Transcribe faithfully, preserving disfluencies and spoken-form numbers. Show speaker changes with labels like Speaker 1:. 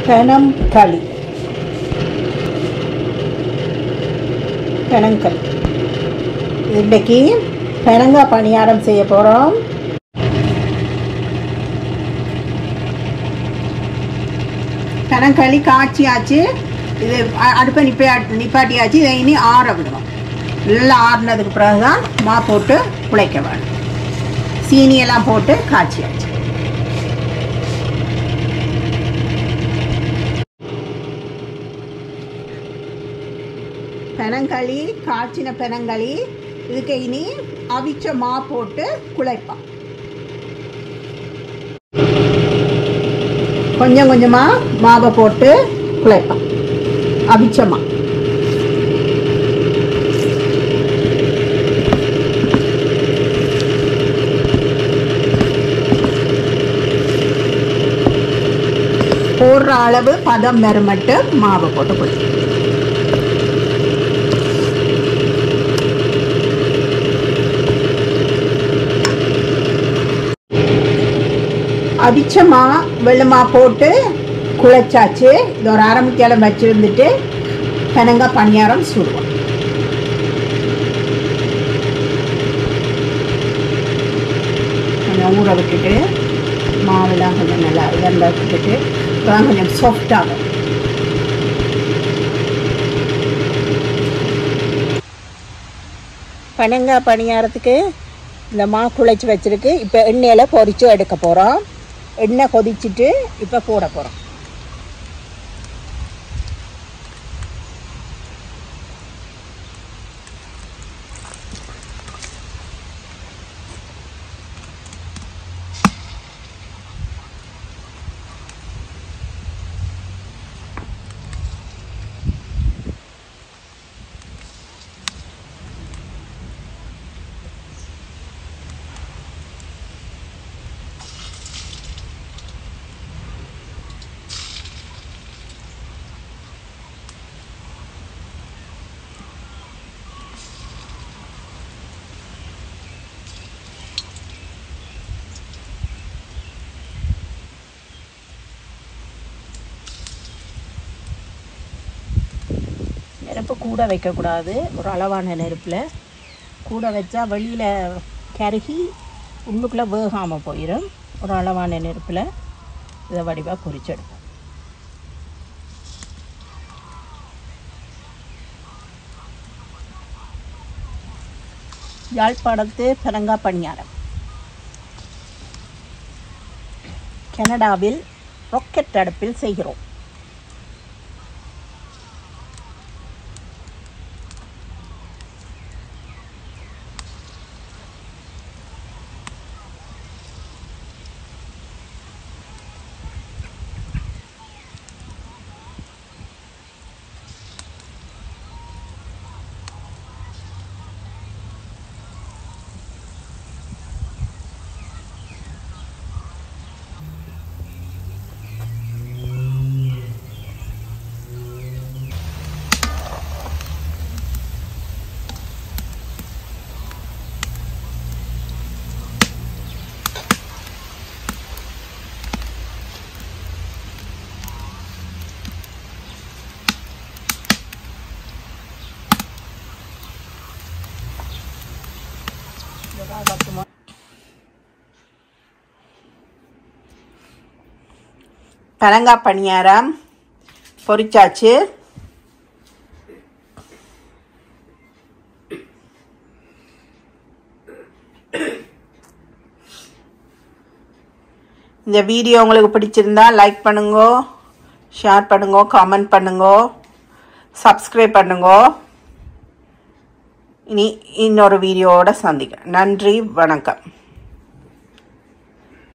Speaker 1: பெனம் களி பெனங்களி இன்றைக்கு பெனங்காய் பணியாரம் செய்ய போகிறோம். பெனங்களி காய்ச்சியாச்சு. இது அடுப்பை நிப்பா நிப்பாட்டியாச்சு. இதை இனி ஆற விடுவோம். நல்லா ஆறினதுக்கு பிறகு தான் மா போட்டு குழைக்க வேணும். சீனியெல்லாம் போட்டு காய்ச்சியாச்சு. பெனங்களி காய்ச்சின பெனங்களி. இதுக்கு இனி அவிச்ச மா போட்டு குழைப்பான். கொஞ்சம் கொஞ்சமாக மாவை போட்டு குழைப்பான் அவிச்ச மா. போடுற அளவு பதம் வருமட்டு மாவை போட்டு குழைப்போம். அவிச்சமா வெள்ளமா போட்டு குழைச்சாச்சு. இது ஒரு அரை முக்கியம் வச்சுருந்துட்டு பெனங்காய் பணியாரம் சுடுவோம். கொஞ்சம் ஊற விட்டுட்டு மாவெல்லாம் கொஞ்சம் நல்லா இதெல்லாம் விட்டுட்டு இப்போதான் கொஞ்சம் சாஃப்டாகும். பெனங்காய் பணியாரத்துக்கு இந்த மா குழைச்சி வச்சுருக்கு. இப்போ எண்ணெயில் பொரிச்சு எடுக்க போகிறோம். எண்ணெய் கொதிச்சுட்டு இப்போ போட போகிறோம். நெருப்பு கூட வைக்கக்கூடாது. ஒரு அளவான நெருப்பில் கூட வச்சா வெளியில் கருகி உள்ளுக்குள்ளே வேகாமல் போயிடும். ஒரு அளவான நெருப்பில் இதை வடிவாக பொரிச்செடுப்போம். யாழ்ப்பாணத்து பெனங்காய் பணியாரம் கனடாவில் ராக்கெட் அடுப்பில் செய்கிறோம். பெனங்காய் பணியாரம் பொரிச்சாச்சு. இந்த வீடியோ உங்களுக்கு பிடிச்சிருந்தா லைக் பண்ணுங்க, ஷேர் பண்ணுங்க, கமெண்ட் பண்ணுங்க, சப்ஸ்கிரைப் பண்ணுங்க. இனி இன்னொரு வீடியோவோட சந்திக்கிறேன். நன்றி, வணக்கம்.